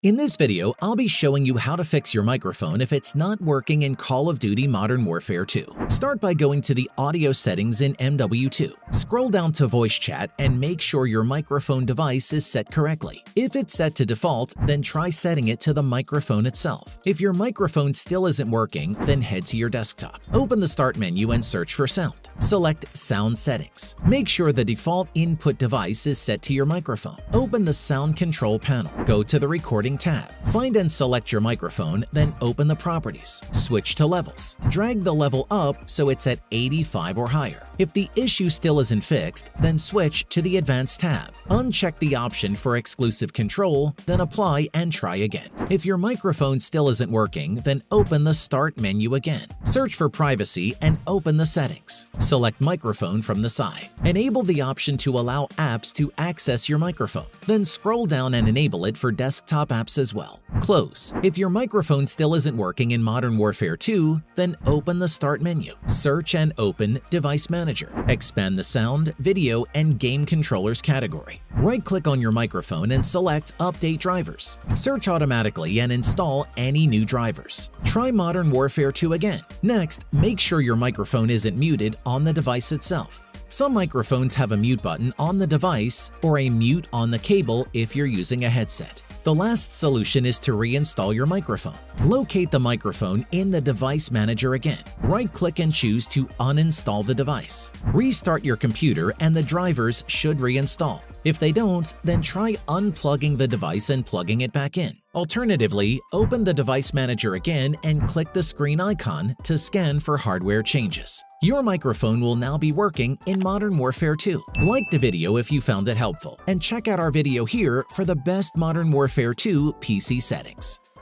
In this video, I'll be showing you how to fix your microphone if it's not working in Call of Duty Modern Warfare 2. Start by going to the audio settings in MW2. Scroll down to voice chat and make sure your microphone device is set correctly. If it's set to default, then try setting it to the microphone itself. If your microphone still isn't working, then head to your desktop. Open the Start menu and search for Sound. Select Sound Settings. Make sure the default input device is set to your microphone. Open the Sound Control panel. Go to the Recording tab. Find and select your microphone, then open the Properties. Switch to Levels. Drag the level up so it's at 85 or higher. If the issue still isn't fixed, then switch to the Advanced tab. Uncheck the option for exclusive control, then apply and try again. If your microphone still isn't working, then open the Start menu again. Search for Privacy and open the Settings. Select Microphone from the side. Enable the option to allow apps to access your microphone. Then scroll down and enable it for desktop apps as well. Close. If your microphone still isn't working in Modern Warfare 2, then open the Start menu. Search and open Device Manager. Expand the Sound, Video, and Game Controllers category. Right-click on your microphone and select Update Drivers. Search automatically and install any new drivers. Try Modern Warfare 2 again. Next, make sure your microphone isn't muted on the device itself. Some microphones have a mute button on the device or a mute on the cable if you're using a headset. The last solution is to reinstall your microphone. Locate the microphone in the Device Manager again. Right-click and choose to uninstall the device. Restart your computer and the drivers should reinstall. If they don't, then try unplugging the device and plugging it back in. Alternatively, open the Device Manager again and click the screen icon to scan for hardware changes. Your microphone will now be working in Modern Warfare 2. Like the video if you found it helpful, and check out our video here for the best Modern Warfare 2 PC settings.